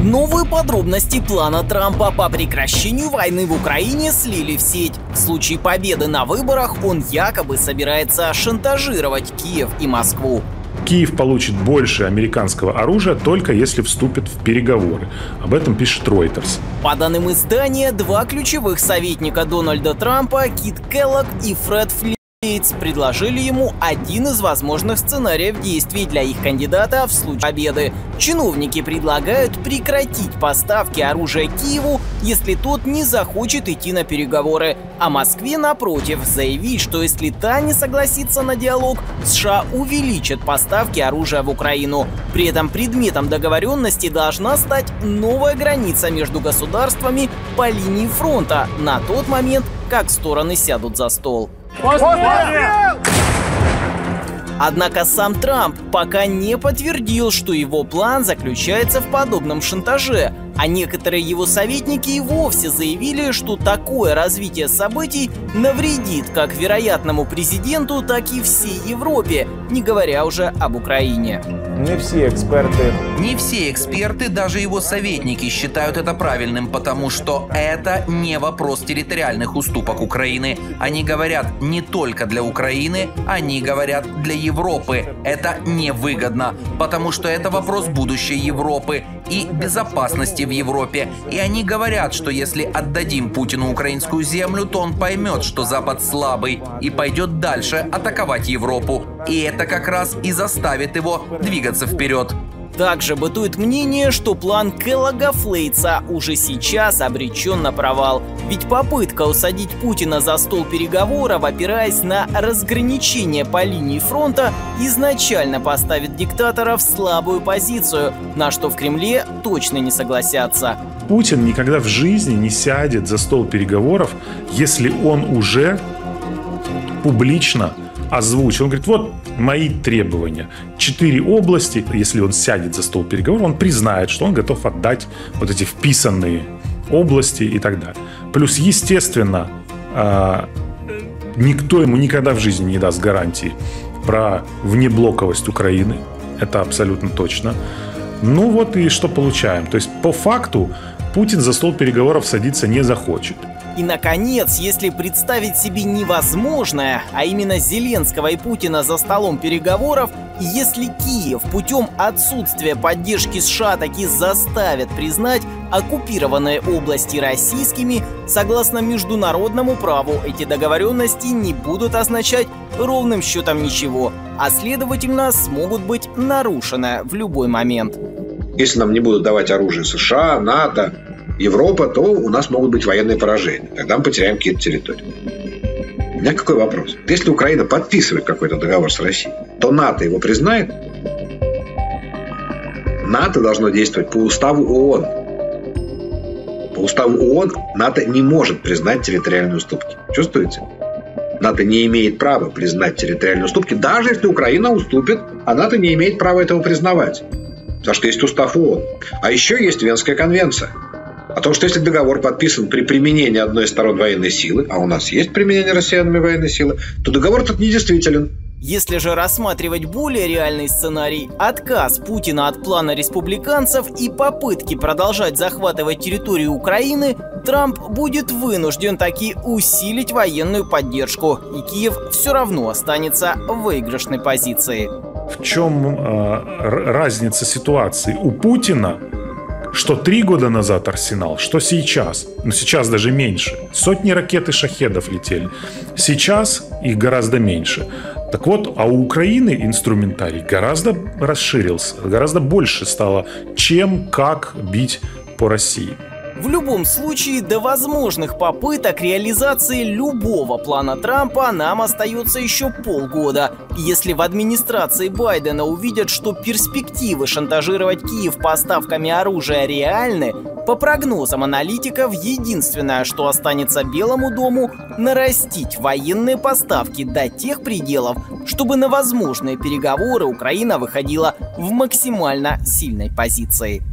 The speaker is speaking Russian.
Новые подробности плана Трампа по прекращению войны в Украине слили в сеть. В случае победы на выборах он якобы собирается шантажировать Киев и Москву. Киев получит больше американского оружия только если вступит в переговоры. Об этом пишет Reuters. По данным издания, два ключевых советника Дональда Трампа, Кит Келлогг и Фред Флинт, предложили ему один из возможных сценариев действий для их кандидата в случае победы. Чиновники предлагают прекратить поставки оружия Киеву, если тот не захочет идти на переговоры. А Москве, напротив, заявить, что если та не согласится на диалог, США увеличат поставки оружия в Украину. При этом предметом договоренности должна стать новая граница между государствами по линии фронта на тот момент, как стороны сядут за стол. Однако сам Трамп пока не подтвердил, что его план заключается в подобном шантаже, а некоторые его советники и вовсе заявили, что такое развитие событий навредит как вероятному президенту, так и всей Европе, не говоря уже об Украине. Не все эксперты, даже его советники, считают это правильным, потому что это не вопрос территориальных уступок Украины. Они говорят не только для Украины, они говорят для Европы. Это невыгодно, потому что это вопрос будущей Европы и безопасности в Европе. И они говорят, что если отдадим Путину украинскую землю, то он поймет, что Запад слабый и пойдет дальше атаковать Европу. И это как раз и заставит его двигаться вперед. Также бытует мнение, что план Келлогга-Флейтса уже сейчас обречен на провал. Ведь попытка усадить Путина за стол переговоров, опираясь на разграничение по линии фронта, изначально поставит диктатора в слабую позицию, на что в Кремле точно не согласятся. Путин никогда в жизни не сядет за стол переговоров, если он уже публично озвучил. Он говорит, вот мои требования. 4 области, если он сядет за стол переговоров, он признает, что он готов отдать вот эти вписанные области и так далее. Плюс, естественно, никто ему никогда в жизни не даст гарантии про внеблоковость Украины. Это абсолютно точно. Ну вот и что получаем. То есть по факту Путин за стол переговоров садиться не захочет. И, наконец, если представить себе невозможное, а именно Зеленского и Путина за столом переговоров, и если Киев путем отсутствия поддержки США таки заставит признать оккупированные области российскими, согласно международному праву эти договоренности не будут означать ровным счетом ничего, а следовательно смогут быть нарушены в любой момент. Если нам не будут давать оружие США, НАТО, Европа, то у нас могут быть военные поражения. Тогда мы потеряем какие-то территории. У меня какой вопрос? Если Украина подписывает какой-то договор с Россией, то НАТО его признает? НАТО должно действовать по уставу ООН. По уставу ООН НАТО не может признать территориальные уступки. Чувствуете? НАТО не имеет права признать территориальные уступки, даже если Украина уступит, а НАТО не имеет права этого признавать. Потому что есть устав ООН. А еще есть Венская конвенция. О том, что если договор подписан при применении одной из сторон военной силы, а у нас есть применение россиянами военной силы, то договор этот недействителен. Если же рассматривать более реальный сценарий, отказ Путина от плана республиканцев и попытки продолжать захватывать территорию Украины, Трамп будет вынужден таки усилить военную поддержку, и Киев все равно останется в выигрышной позиции. В чем разница ситуации? У Путина что 3 года назад арсенал, что сейчас. Но сейчас даже меньше. Сотни ракет и шахедов летели. Сейчас их гораздо меньше. Так вот, а у Украины инструментарий гораздо расширился, гораздо больше стало, чем как бить по России. В любом случае, до возможных попыток реализации любого плана Трампа нам остается еще полгода. И если в администрации Байдена увидят, что перспективы шантажировать Киев поставками оружия реальны, по прогнозам аналитиков, единственное, что останется Белому дому – нарастить военные поставки до тех пределов, чтобы на возможные переговоры Украина выходила в максимально сильной позиции.